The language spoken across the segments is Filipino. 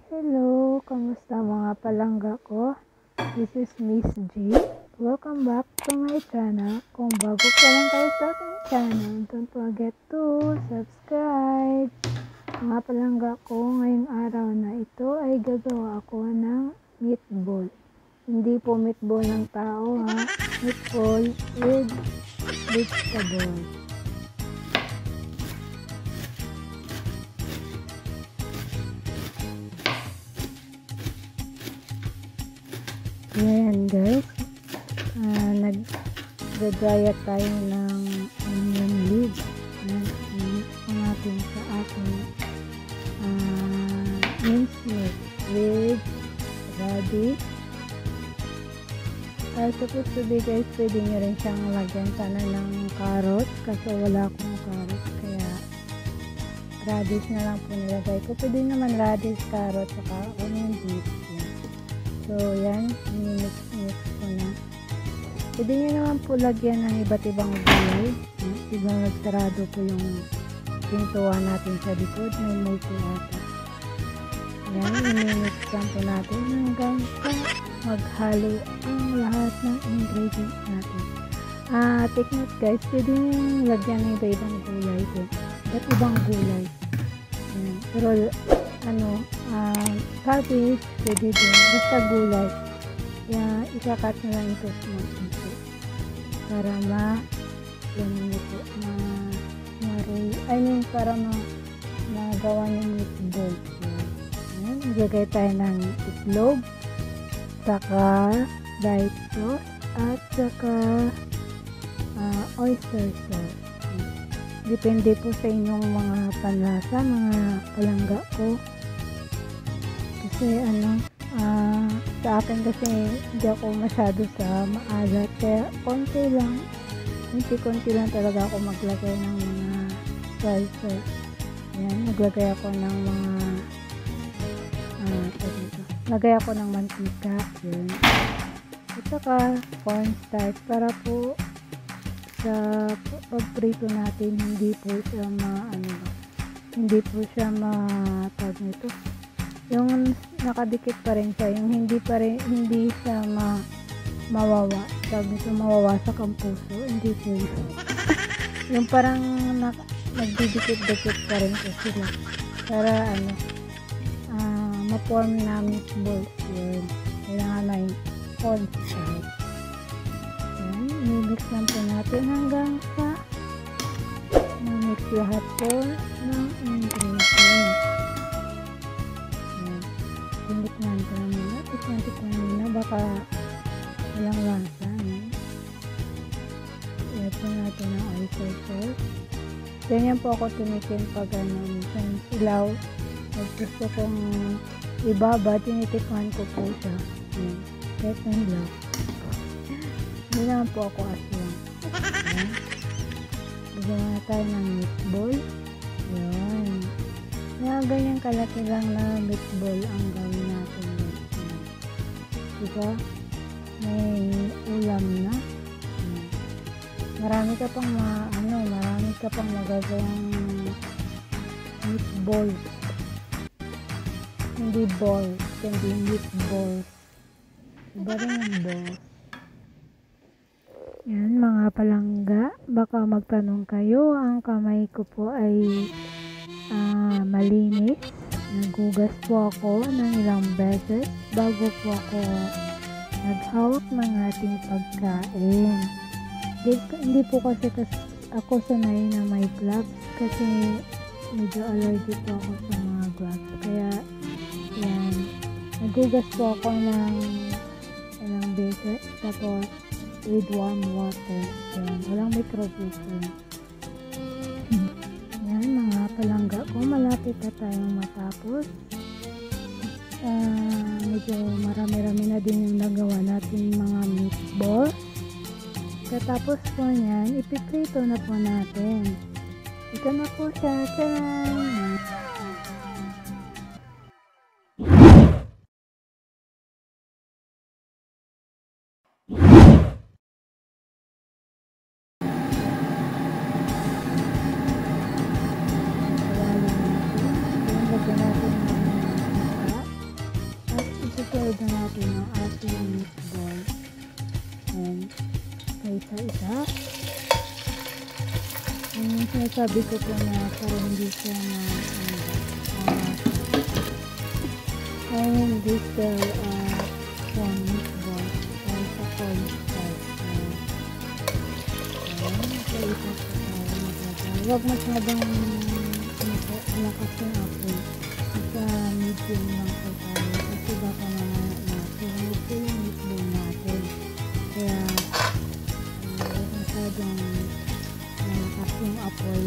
Hello, kamusta mga palangga ko? This is Miss G. Welcome back to my channel. Kung bago ka lang kayo sa aking channel, don't forget to subscribe. Mga palangga ko, ngayong araw na ito ay gagawa ako ng meatball. Hindi po meatball ng tao ha, meatball with vegetable. Ayan guys, nagdadaya tayo ng onion leaves. Ayan, natin sa ating minced meat with radish. Supposed to be guys, pwede nyo rin siyang lagyan sana ng carrots kasi wala akong carrots, kaya radish na lang po nilagay ko. Pwede naman radish, carrots, saka onion leaves. So, yan. Mix ko na. Pwede nyo naman po lagyan ng iba't ibang gulay. Ibang nagsarado po yung pintuan natin sa likod. May multi ata. Yan. Mix lang po natin hanggang sa maghalo ang lahat ng ingredients natin. Take note guys. Pwede nyo lagyan ng iba-ibang gulay po. Iba't ibang gulay. Yan. Pero, cabbage, pwede din. Basta gulay. Kaya, ikakat na lang ito small para para magawa ng meatball. Ayan, magagay tayo ng itlog, saka diet sauce, at saka oyster sauce. Depende po sa inyong mga panlasa, mga palangga ko. Kasi sa akin kasi hindi ako masyado sa maalat, kaya konti lang talaga ako maglagay ng mga spices. Yan, naglagay ako ng mga lagay ako ng mantika, yun. At saka cornstarch para po sa pagprito natin hindi po siya tawag nito, yung nakadikit pa rin siya, yung hindi siya mawawa, tawag nito, mawawasak ang puso, hindi po yun. Yung parang nagdidikit-dikit pa rin po sila para ma-form na meatball. Yun, kailangan na yung cornstarch. I-mix lang po natin hanggang sa na-mix lahat po ng ingredients. Tinikman ko na muna. Tikman muna. Baka walang lasa. Ito natin ang oyster sauce. Ganyan po ako tumikim pag minsan ilaw. Pag gusto kong ibaba, tinitikman ko po siya. Kahit na ilaw. Hindi naman po ako aswang. Bigyan na tayo ng meatball. Yun. Kaya ganyan kalaki lang na meatball ang gawin natin. Diba? May ulam na. Marami ka pang magagawang meatball. Hindi ball, hindi meatball. Iba rin yung ball. Yan mga palangga, baka magtanong kayo, ang kamay ko po ay malinis. Nagugas po ako ng ilang beses bago po ako naghawak ng ating pagkain. Hindi po kasi ako sanay na may gloves kasi medyo allergic po ako sa mga gloves. Kaya yan, nagugas po ako ng ilang beses tapos with warm water. Yan, walang microphone. Yan mga palangga ko, malapit na tayong matapos. Medyo marami-rami na din yung nagawa natin mga meatball. Katapos po yan, ipiprito na po natin. Ito na po siya. Tcharan! Lagyan natin ng And isa-isa. Yung sinasabi ko po na para hindi siya na hindi siya meatball or sa cornstarch. Isa-isa po tayo maglagay. Huwag masyadong malakas yung apoy. Sa medium lang po tayo kasi baka mamaya na po yung meatball natin. Kaya huwag masyadong malakas yung apoy.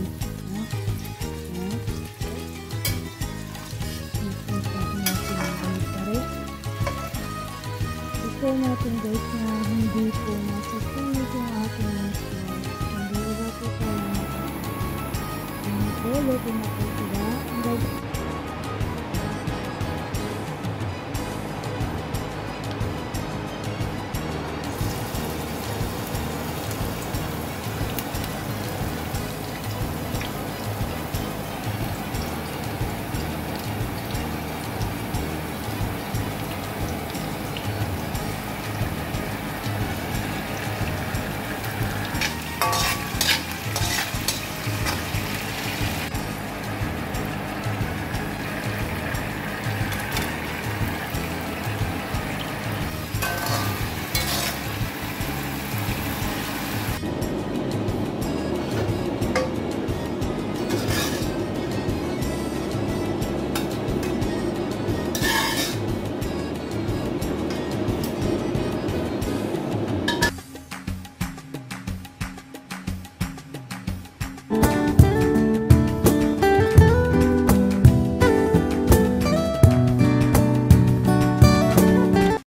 Gusto natin guys na hindi po masusunod yung ating meatball. Hindi ba po tayo nakapolo kung